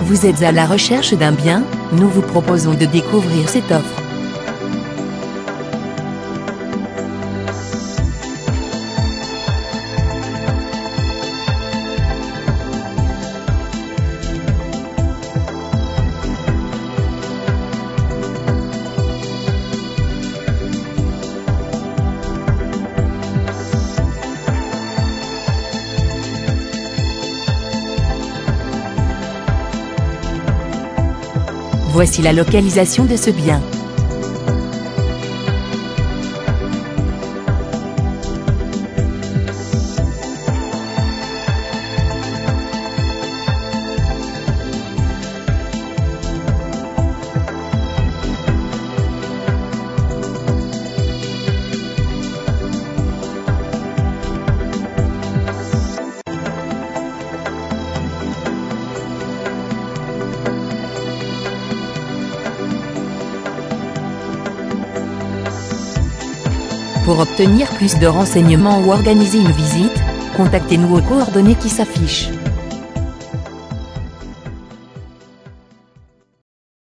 Vous êtes à la recherche d'un bien? Nous vous proposons de découvrir cette offre. Voici la localisation de ce bien. Pour obtenir plus de renseignements ou organiser une visite, contactez-nous aux coordonnées qui s'affichent.